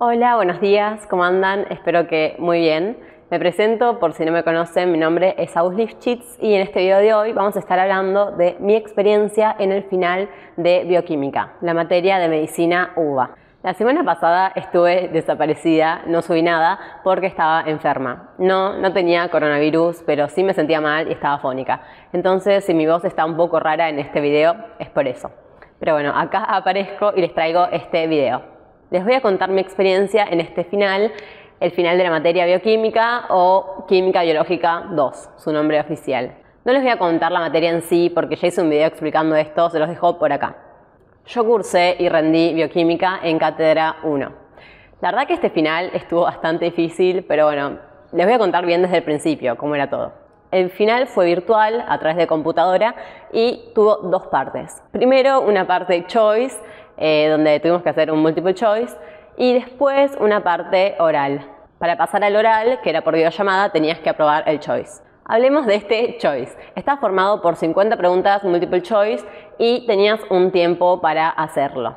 Hola, buenos días, ¿cómo andan? Espero que muy bien. Me presento, por si no me conocen, mi nombre es Agus Lifchitz y en este video de hoy vamos a estar hablando de mi experiencia en el final de bioquímica, la materia de medicina UBA. La semana pasada estuve desaparecida, no subí nada porque estaba enferma. No tenía coronavirus, pero sí me sentía mal y estaba fónica. Entonces, si mi voz está un poco rara en este video, es por eso. Pero bueno, acá aparezco y les traigo este video. Les voy a contar mi experiencia en este final, el final de la materia bioquímica o química biológica 2, su nombre oficial. No les voy a contar la materia en sí porque ya hice un video explicando esto, se los dejo por acá. Yo cursé y rendí bioquímica en cátedra 1. La verdad que este final estuvo bastante difícil, pero bueno, les voy a contar bien desde el principio cómo era todo. El final fue virtual a través de computadora y tuvo dos partes. Primero una parte choice, donde tuvimos que hacer un multiple choice, y después una parte oral. Para pasar al oral, que era por videollamada, tenías que aprobar el choice. Hablemos de este choice. Está formado por 50 preguntas multiple choice y tenías un tiempo para hacerlo.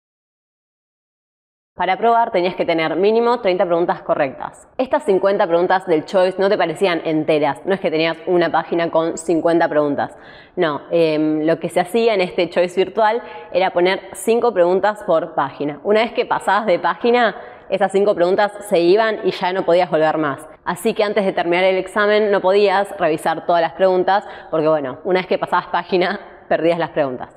Para aprobar tenías que tener mínimo 30 preguntas correctas. Estas 50 preguntas del choice no te parecían enteras, no es que tenías una página con 50 preguntas. No, lo que se hacía en este choice virtual era poner 5 preguntas por página. Una vez que pasabas de página, esas 5 preguntas se iban y ya no podías volver más. Así que antes de terminar el examen no podías revisar todas las preguntas porque bueno, una vez que pasabas página, perdías las preguntas.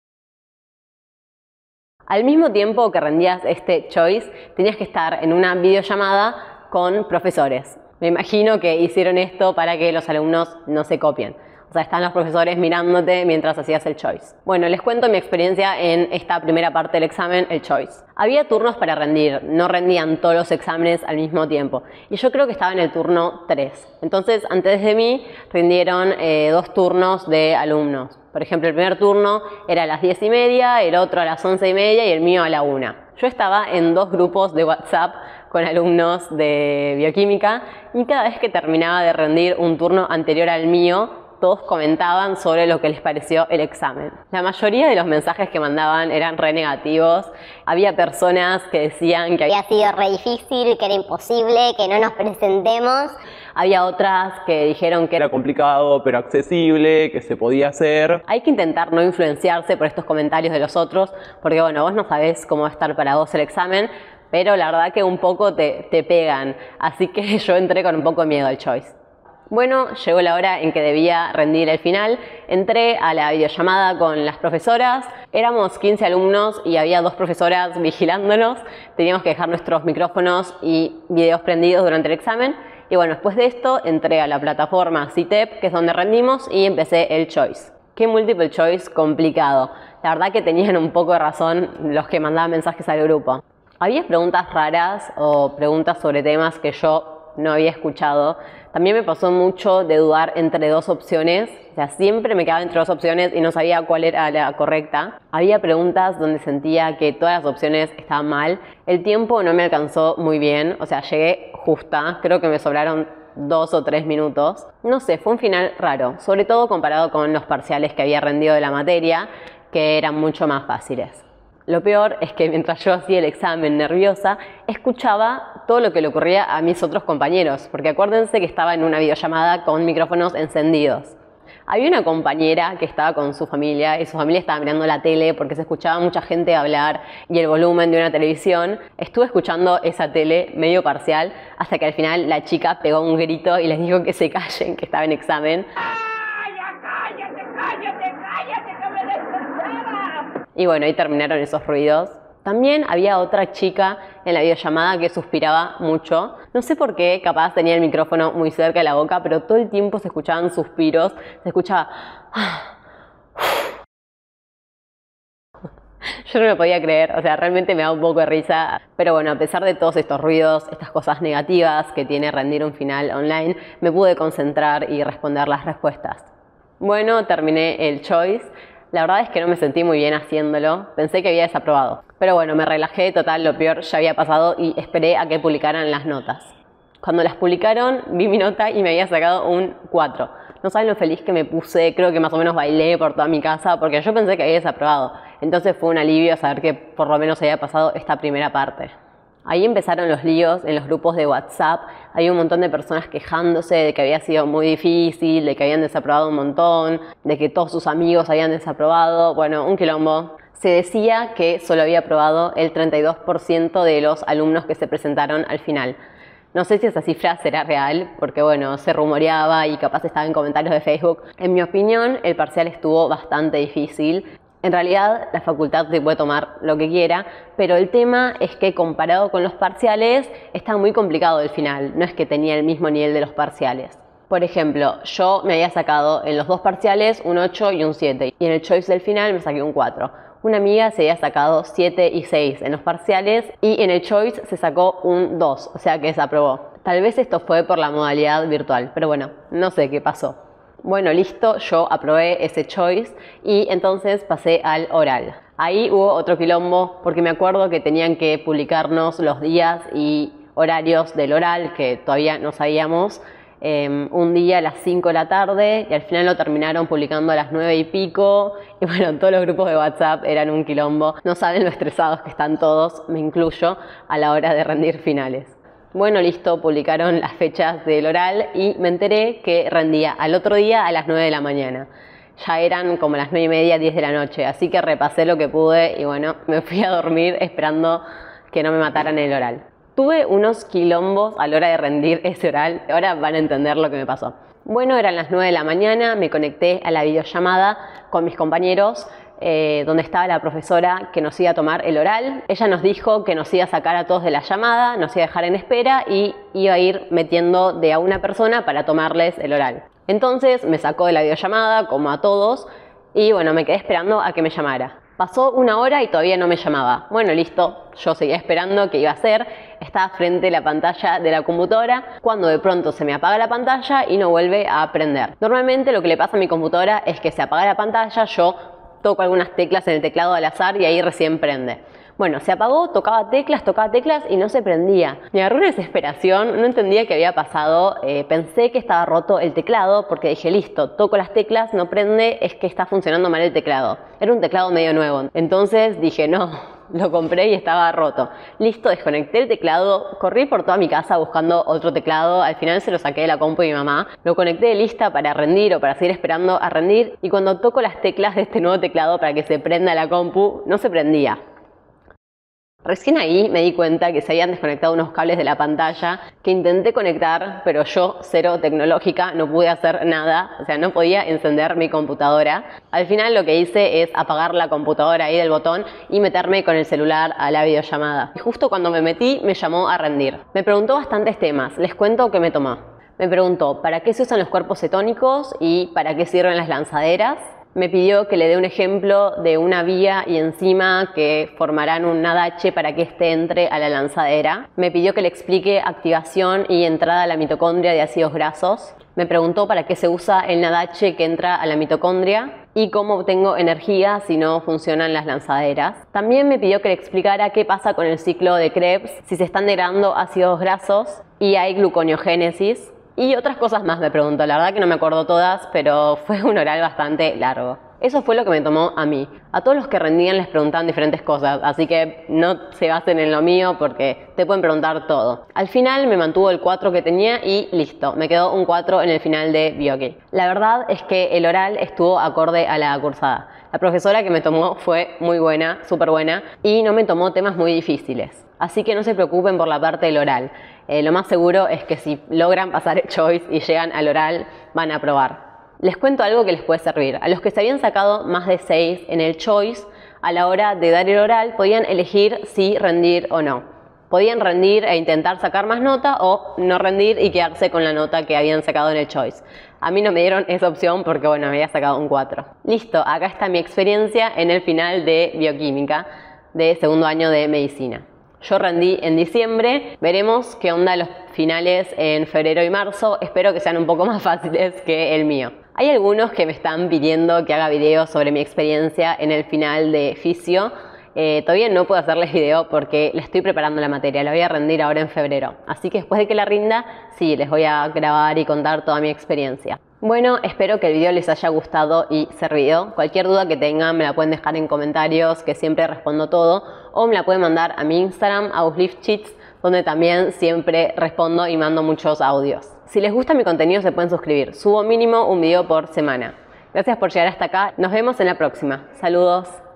Al mismo tiempo que rendías este choice, tenías que estar en una videollamada con profesores. Me imagino que hicieron esto para que los alumnos no se copien. O sea, están los profesores mirándote mientras hacías el choice. Bueno, les cuento mi experiencia en esta primera parte del examen, el choice. Había turnos para rendir, no rendían todos los exámenes al mismo tiempo. Y yo creo que estaba en el turno 3. Entonces, antes de mí, rindieron 2 turnos de alumnos. Por ejemplo, el primer turno era a las 10:30, el otro a las 11:30 y el mío a la 1. Yo estaba en 2 grupos de WhatsApp con alumnos de bioquímica y cada vez que terminaba de rendir un turno anterior al mío, todos comentaban sobre lo que les pareció el examen. La mayoría de los mensajes que mandaban eran re negativos. Había personas que decían que había sido re difícil, que era imposible, que no nos presentemos. Había otras que dijeron que era complicado pero accesible, que se podía hacer. Hay que intentar no influenciarse por estos comentarios de los otros, porque bueno, vos no sabés cómo va a estar para vos el examen, pero la verdad que un poco te pegan. Así que yo entré con un poco de miedo al choice. Bueno, llegó la hora en que debía rendir el final. Entré a la videollamada con las profesoras. Éramos 15 alumnos y había 2 profesoras vigilándonos. Teníamos que dejar nuestros micrófonos y videos prendidos durante el examen. Y bueno, después de esto entré a la plataforma CITEP, que es donde rendimos, y empecé el choice. Qué multiple choice complicado. La verdad que tenían un poco de razón los que mandaban mensajes al grupo. Había preguntas raras o preguntas sobre temas que yo no había escuchado. También me pasó mucho de dudar entre 2 opciones. O sea, siempre me quedaba entre 2 opciones y no sabía cuál era la correcta. Había preguntas donde sentía que todas las opciones estaban mal. El tiempo no me alcanzó muy bien. O sea, llegué justa. Creo que me sobraron 2 o 3 minutos. No sé, fue un final raro. Sobre todo comparado con los parciales que había rendido de la materia, que eran mucho más fáciles. Lo peor es que mientras yo hacía el examen nerviosa, escuchaba todo lo que le ocurría a mis otros compañeros, porque acuérdense que estaba en una videollamada con micrófonos encendidos. Había una compañera que estaba con su familia y su familia estaba mirando la tele porque se escuchaba mucha gente hablar y el volumen de una televisión. Estuve escuchando esa tele medio parcial hasta que al final la chica pegó un grito y les dijo que se callen, que estaba en examen. Y bueno, ahí terminaron esos ruidos. También había otra chica en la videollamada que suspiraba mucho. No sé por qué, capaz tenía el micrófono muy cerca de la boca, pero todo el tiempo se escuchaban suspiros. Se escuchaba... Yo no lo podía creer, o sea, realmente me da un poco de risa. Pero bueno, a pesar de todos estos ruidos, estas cosas negativas que tiene rendir un final online, me pude concentrar y responder las respuestas. Bueno, terminé el choice. La verdad es que no me sentí muy bien haciéndolo, pensé que había desaprobado. Pero bueno, me relajé, total, lo peor ya había pasado y esperé a que publicaran las notas. Cuando las publicaron, vi mi nota y me había sacado un 4. No saben lo feliz que me puse, creo que más o menos bailé por toda mi casa porque yo pensé que había desaprobado. Entonces fue un alivio saber que por lo menos había pasado esta primera parte. Ahí empezaron los líos en los grupos de WhatsApp. Hay un montón de personas quejándose de que había sido muy difícil, de que habían desaprobado un montón, de que todos sus amigos habían desaprobado. Bueno, un quilombo. Se decía que solo había aprobado el 32% de los alumnos que se presentaron al final. No sé si esa cifra será real, porque bueno, se rumoreaba y capaz estaba en comentarios de Facebook. En mi opinión, el parcial estuvo bastante difícil. En realidad, la facultad te puede tomar lo que quiera, pero el tema es que comparado con los parciales, está muy complicado el final. No es que tenía el mismo nivel de los parciales. Por ejemplo, yo me había sacado en los dos parciales un 8 y un 7, y en el choice del final me saqué un 4. Una amiga se había sacado 7 y 6 en los parciales y en el choice se sacó un 2, o sea que desaprobó. Tal vez esto fue por la modalidad virtual, pero bueno, no sé qué pasó. Bueno, listo, yo aprobé ese choice y entonces pasé al oral. Ahí hubo otro quilombo porque me acuerdo que tenían que publicarnos los días y horarios del oral que todavía no sabíamos. Un día a las 5 de la tarde y al final lo terminaron publicando a las 9 y pico y bueno, todos los grupos de WhatsApp eran un quilombo. No saben lo estresados que están todos, me incluyo, a la hora de rendir finales. Bueno, listo, publicaron las fechas del oral y me enteré que rendía al otro día a las 9 de la mañana. Ya eran como las 9 y media, 10 de la noche, así que repasé lo que pude y bueno, me fui a dormir esperando que no me mataran el oral. Tuve unos quilombos a la hora de rendir ese oral, ahora van a entender lo que me pasó. Bueno, eran las 9 de la mañana, me conecté a la videollamada con mis compañeros, donde estaba la profesora que nos iba a tomar el oral. Ella nos dijo que nos iba a sacar a todos de la llamada, nos iba a dejar en espera y iba a ir metiendo de a una persona para tomarles el oral. Entonces me sacó de la videollamada, como a todos, y bueno, me quedé esperando a que me llamara. Pasó una hora y todavía no me llamaba. Bueno, listo, yo seguía esperando qué iba a hacer. Estaba frente a la pantalla de la computadora cuando de pronto se me apaga la pantalla y no vuelve a prender. Normalmente lo que le pasa a mi computadora es que se apaga la pantalla, yo toco algunas teclas en el teclado al azar y ahí recién prende. Bueno, se apagó, tocaba teclas y no se prendía. Me agarró una desesperación, no entendía qué había pasado. Pensé que estaba roto el teclado porque dije, listo, toco las teclas, no prende, es que está funcionando mal el teclado. Era un teclado medio nuevo. Entonces dije, no, lo compré y estaba roto. Listo, desconecté el teclado, corrí por toda mi casa buscando otro teclado. Al final se lo saqué de la compu de mi mamá. Lo conecté de lista para rendir o para seguir esperando a rendir. Y cuando toco las teclas de este nuevo teclado para que se prenda la compu, no se prendía. Recién ahí me di cuenta que se habían desconectado unos cables de la pantalla que intenté conectar, pero yo, cero tecnológica, no pude hacer nada, o sea, no podía encender mi computadora. Al final lo que hice es apagar la computadora ahí del botón y meterme con el celular a la videollamada. Y justo cuando me metí, me llamó a rendir. Me preguntó bastantes temas, les cuento qué me tomó. Me preguntó ¿para qué se usan los cuerpos cetónicos y para qué sirven las lanzaderas? Me pidió que le dé un ejemplo de una vía y enzima que formarán un NADH para que éste entre a la lanzadera. Me pidió que le explique activación y entrada a la mitocondria de ácidos grasos. Me preguntó para qué se usa el NADH que entra a la mitocondria y cómo obtengo energía si no funcionan las lanzaderas. También me pidió que le explicara qué pasa con el ciclo de Krebs, si se están degradando ácidos grasos y hay gluconeogénesis. Y otras cosas más me preguntó, la verdad que no me acuerdo todas, pero fue un oral bastante largo. Eso fue lo que me tomó a mí. A todos los que rendían les preguntaban diferentes cosas, así que no se basen en lo mío porque te pueden preguntar todo. Al final me mantuvo el 4 que tenía y listo, me quedó un 4 en el final de Bioquí. La verdad es que el oral estuvo acorde a la cursada. La profesora que me tomó fue muy buena, súper buena, y no me tomó temas muy difíciles. Así que no se preocupen por la parte del oral. Lo más seguro es que si logran pasar el choice y llegan al oral, van a aprobar. Les cuento algo que les puede servir. A los que se habían sacado más de 6 en el choice, a la hora de dar el oral, podían elegir si rendir o no. Podían rendir e intentar sacar más nota o no rendir y quedarse con la nota que habían sacado en el choice. A mí no me dieron esa opción porque bueno, me había sacado un 4. Listo, acá está mi experiencia en el final de bioquímica de segundo año de medicina. Yo rendí en diciembre, veremos qué onda los finales en febrero y marzo, espero que sean un poco más fáciles que el mío. Hay algunos que me están pidiendo que haga videos sobre mi experiencia en el final de fisio Todavía no puedo hacerles video porque le estoy preparando la materia, la voy a rendir ahora en febrero. Así que después de que la rinda, sí, les voy a grabar y contar toda mi experiencia. Bueno, espero que el video les haya gustado y servido. Cualquier duda que tengan me la pueden dejar en comentarios, que siempre respondo todo, o me la pueden mandar a mi Instagram, @uslifchits, donde también siempre respondo y mando muchos audios. Si les gusta mi contenido se pueden suscribir, subo mínimo un video por semana. Gracias por llegar hasta acá, nos vemos en la próxima. Saludos.